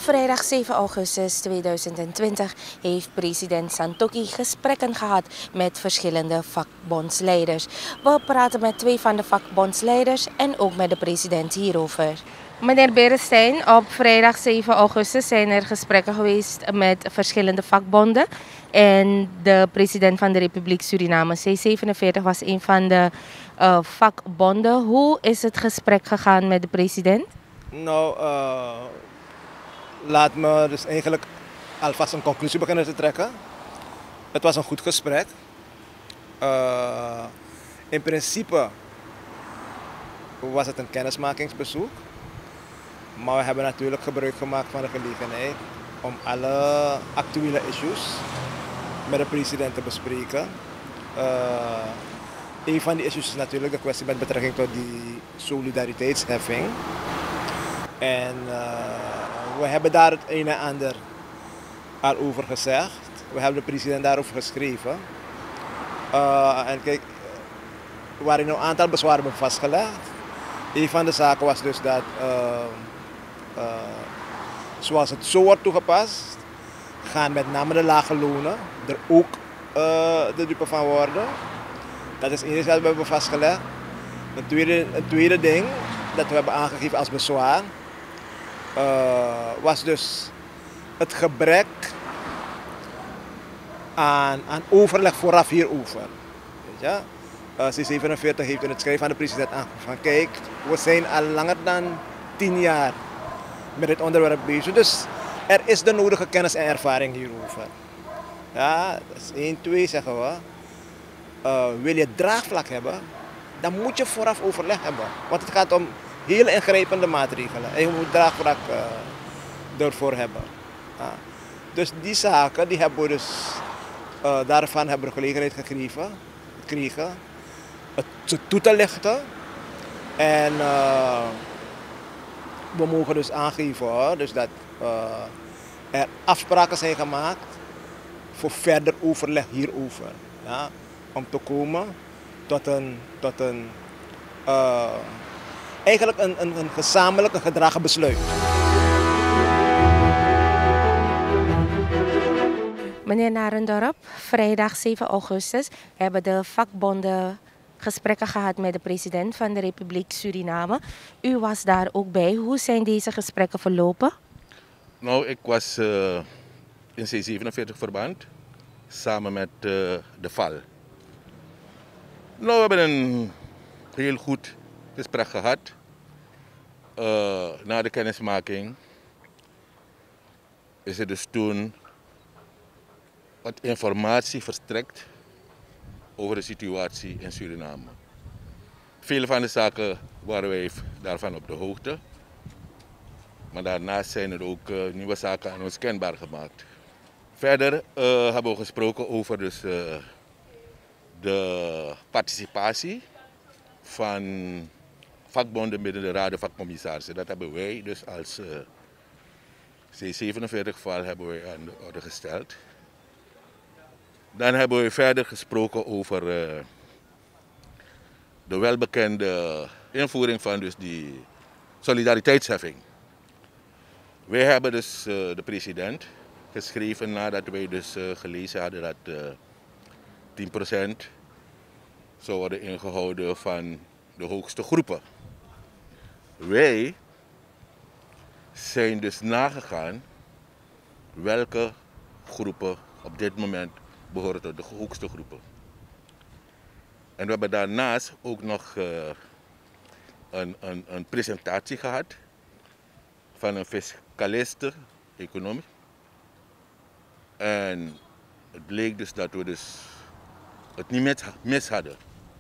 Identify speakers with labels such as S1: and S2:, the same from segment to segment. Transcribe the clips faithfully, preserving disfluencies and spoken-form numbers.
S1: vrijdag zeven augustus tweeduizend twintig heeft president Santokhi gesprekken gehad met verschillende vakbondsleiders. We praten met twee van de vakbondsleiders en ook met de president hierover. Meneer Beresteyn, op vrijdag zeven augustus zijn er gesprekken geweest met verschillende vakbonden. En de president van de Republiek Suriname, C zevenenveertig, was een van de uh, vakbonden. Hoe is het gesprek gegaan met de president?
S2: Nou, uh, laat me dus eigenlijk alvast een conclusie beginnen te trekken. Het was een goed gesprek. Uh, in principe was het een kennismakingsbezoek. Maar we hebben natuurlijk gebruik gemaakt van de gelegenheid om alle actuele issues met de president te bespreken. Uh, een van die issues is natuurlijk de kwestie met betrekking tot die solidariteitsheffing. En uh, we hebben daar het een en ander al over gezegd. We hebben de president daarover geschreven. Uh, en kijk, waarin een aantal bezwaren hebben vastgelegd. Een van de zaken was dus dat, uh, uh, zoals het zo wordt toegepast, gaan met name de lage lonen er ook uh, de dupe van worden. Dat is één wat we hebben vastgelegd. Een tweede, een tweede ding dat we hebben aangegeven als bezwaar uh, was dus het gebrek aan, aan overleg vooraf hierover. Weet je? Uh, C zevenenveertig heeft in het schrijven van de president aangegeven van kijk, we zijn al langer dan tien jaar met dit onderwerp bezig. Dus er is de nodige kennis en ervaring hierover. Ja, dat is één, twee zeggen we. Uh, wil je draagvlak hebben, dan moet je vooraf overleg hebben. Want het gaat om hele ingrijpende maatregelen. En je moet draagvlak uh, ervoor hebben. Ja. Dus die zaken, die hebben we dus, uh, daarvan hebben we gelegenheid gekregen, gekregen het toe te lichten. En uh, we mogen dus aangeven hoor, dus dat uh, er afspraken zijn gemaakt voor verder overleg hierover. Ja, om te komen tot een, tot een uh, eigenlijk een, een, een gezamenlijk een gedragen besluit.
S1: Meneer Narendorp, vrijdag zeven augustus hebben de vakbonden gesprekken gehad met de president van de Republiek Suriname. U was daar ook bij. Hoe zijn deze gesprekken verlopen?
S3: Nou, ik was uh, in C zevenenveertig verband samen met uh, de V A L. Nou, we hebben een heel goed gesprek gehad. Uh, na de kennismaking is er dus toen wat informatie verstrekt over de situatie in Suriname. Veel van de zaken waren wij daarvan op de hoogte. Maar daarnaast zijn er ook uh, nieuwe zaken aan ons kenbaar gemaakt. Verder uh, hebben we gesproken over dus, uh, de participatie van vakbonden binnen de Raad van Vakcommissarissen. Dat hebben wij dus als uh, C zevenenveertig V A L hebben wij aan de orde gesteld. Dan hebben we verder gesproken over uh, de welbekende invoering van dus die solidariteitsheffing. Wij hebben dus uh, de president geschreven nadat wij dus uh, gelezen hadden dat uh, tien procent zou worden ingehouden van de hoogste groepen. Wij zijn dus nagegaan welke groepen op dit moment behoren tot de hoogste groepen. En we hebben daarnaast ook nog uh, een, een, een presentatie gehad van een fiscaliste, economie. En het bleek dus dat we dus het niet mis hadden.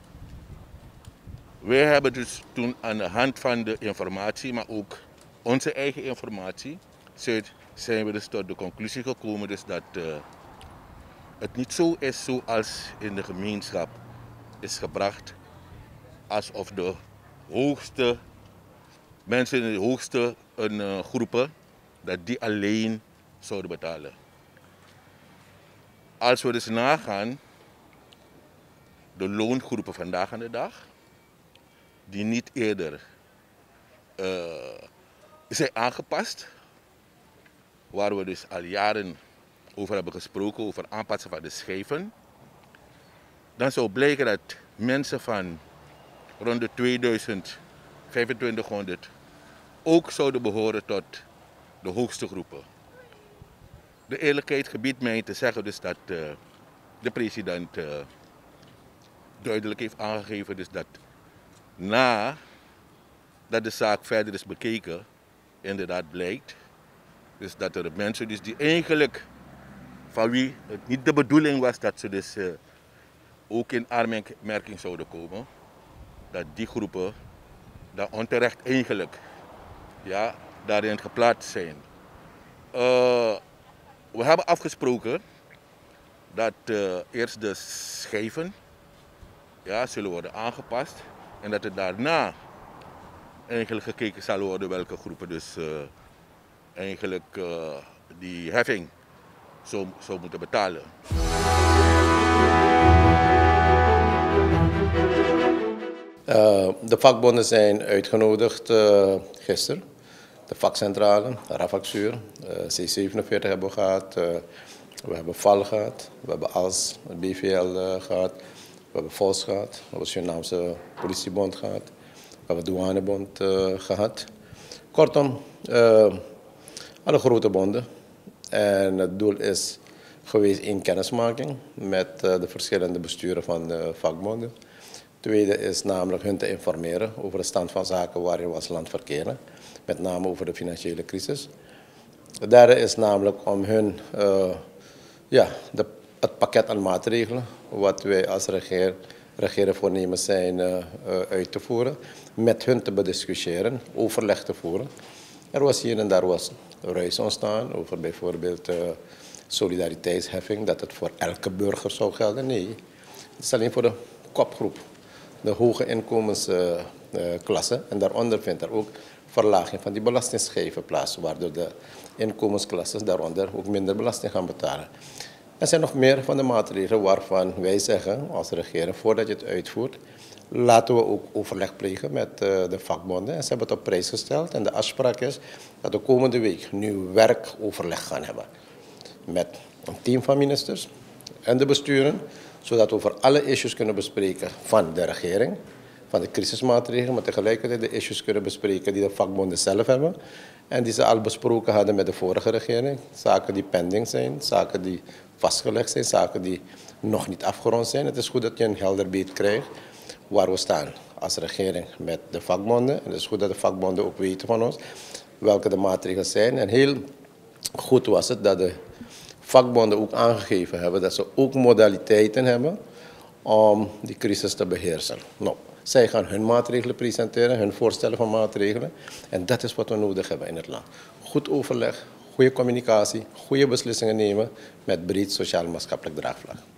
S3: Wij hebben dus toen aan de hand van de informatie, maar ook onze eigen informatie, zijn we dus tot de conclusie gekomen dus dat uh, het niet zo is zoals in de gemeenschap is gebracht, alsof de hoogste mensen in de hoogste uh, groepen, dat die alleen zouden betalen. Als we dus nagaan, de loongroepen vandaag aan de dag, die niet eerder uh, zijn aangepast waar we dus al jaren over hebben gesproken, over aanpassen van de schijven, dan zou blijken dat mensen van rond de tweeduizend, vijfentwintighonderd ook zouden behoren tot de hoogste groepen. De eerlijkheid gebiedt mij te zeggen dus dat uh, de president uh, duidelijk heeft aangegeven dus dat na dat de zaak verder is bekeken, inderdaad blijkt dus dat er mensen dus die eigenlijk van wie het niet de bedoeling was dat ze dus uh, ook in aanmerking zouden komen, dat die groepen dan onterecht eigenlijk ja, daarin geplaatst zijn. Uh, we hebben afgesproken dat uh, eerst de schijven ja, zullen worden aangepast en dat er daarna eigenlijk gekeken zal worden welke groepen dus uh, eigenlijk uh, die heffing zou, zou moeten betalen.
S4: Uh, de vakbonden zijn uitgenodigd uh, gisteren. De vakcentrale, de Rafaczuur, uh, C zevenenveertig hebben we gehad, uh, we hebben V A L gehad, we hebben A L S, B V L uh, gehad, we hebben V O S gehad, we hebben de Surinaamse Politiebond gehad, we hebben de Douanebond uh, gehad. Kortom, uh, alle grote bonden. En het doel is geweest één kennismaking met uh, de verschillende besturen van de vakbonden. Tweede is namelijk hun te informeren over de stand van zaken waarin we als land verkeren. Met name over de financiële crisis. De derde is namelijk om hun uh, ja, de, het pakket aan maatregelen wat wij als regeer, regeren voornemens zijn uh, uh, uit te voeren. Met hun te bediscussiëren, overleg te voeren. Er was hier en daar was ruis ontstaan over bijvoorbeeld uh, solidariteitsheffing. Dat het voor elke burger zou gelden. Nee, het is alleen voor de kopgroep. De hoge inkomensklasse. Uh, uh, en daaronder vindt er ook verlaging van die belastingschijven plaats, waardoor de inkomensklasses daaronder ook minder belasting gaan betalen. Er zijn nog meer van de maatregelen waarvan wij zeggen als regering, voordat je het uitvoert, laten we ook overleg plegen met uh, de vakbonden. En ze hebben het op prijs gesteld en de afspraak is dat de komende week nu werkoverleg gaan hebben met een team van ministers en de besturen, zodat we over alle issues kunnen bespreken van de regering, van de crisismaatregelen, maar tegelijkertijd de issues kunnen bespreken die de vakbonden zelf hebben en die ze al besproken hadden met de vorige regering. Zaken die pending zijn, zaken die vastgelegd zijn, zaken die nog niet afgerond zijn. Het is goed dat je een helder beeld krijgt waar we staan als regering met de vakbonden. En het is goed dat de vakbonden ook weten van ons welke de maatregelen zijn. En heel goed was het dat de vakbonden ook aangegeven hebben dat ze ook modaliteiten hebben om die crisis te beheersen. Nou, zij gaan hun maatregelen presenteren, hun voorstellen van maatregelen. En dat is wat we nodig hebben in het land. Goed overleg, goede communicatie, goede beslissingen nemen met breed sociaal-maatschappelijk draagvlak.